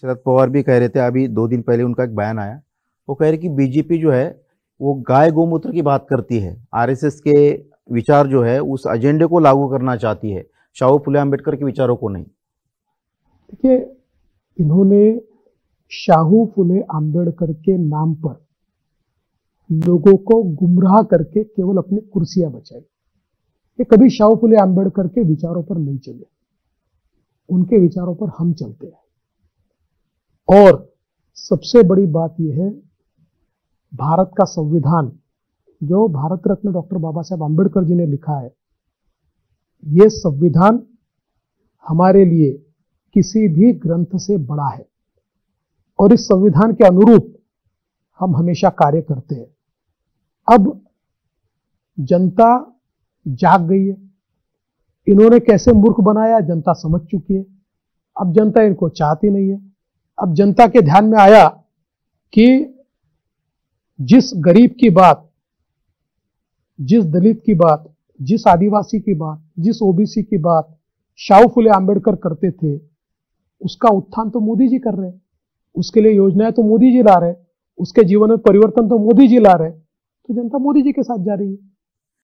शरद पवार भी कह रहे थे, अभी 2 दिन पहले उनका एक बयान आया, वो कह रहे कि बीजेपी जो है वो गाय गोमूत्र की बात करती है, आरएसएस के विचार जो है उस एजेंडे को लागू करना चाहती है, शाहू फुले अम्बेडकर के विचारों को नहीं। देखिए, इन्होंने शाहू फुले आंबेडकर के नाम पर लोगों को गुमराह करके केवल अपनी कुर्सियां बचाई। ये कभी शाहू फुले आंबेडकर के विचारों पर नहीं चले, उनके विचारों पर हम चलते हैं। और सबसे बड़ी बात यह है, भारत का संविधान जो भारत रत्न डॉक्टर बाबा साहब आंबेडकर जी ने लिखा है, यह संविधान हमारे लिए किसी भी ग्रंथ से बड़ा है और इस संविधान के अनुरूप हम हमेशा कार्य करते हैं। अब जनता जाग गई है, इन्होंने कैसे मूर्ख बनाया जनता समझ चुकी है। अब जनता इनको चाहती नहीं है। अब जनता के ध्यान में आया कि जिस गरीब की बात, जिस दलित की बात, जिस आदिवासी की बात, जिस ओबीसी की बात शाहू फुले आंबेडकर करते थे, उसका उत्थान तो मोदी जी कर रहे हैं, उसके लिए योजनाएं तो मोदी जी ला रहे हैं, उसके जीवन में परिवर्तन तो मोदी जी ला रहे हैं, तो जनता मोदी जी के साथ जा रही है।